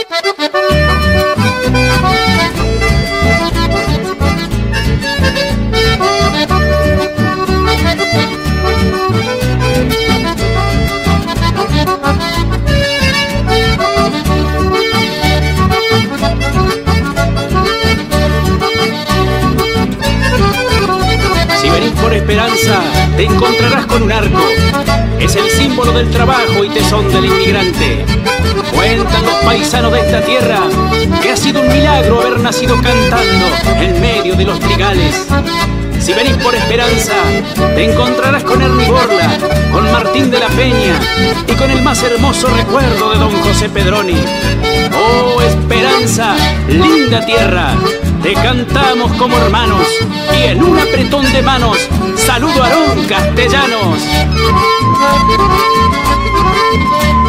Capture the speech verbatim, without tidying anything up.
Por Esperanza te encontrarás con un arco. Es el símbolo del trabajo y tesón del inmigrante. Cuentan los paisanos de esta tierra que ha sido un milagro haber nacido cantando en medio de los trigales. Si venís por Esperanza, te encontrarás con Ernie Borla, con Martín de la Peña y con el más hermoso recuerdo de don José Pedroni. Oh, Esperanza, linda tierra, te cantamos como hermanos y en un apretón de manos, saludo a Aarón Castellanos.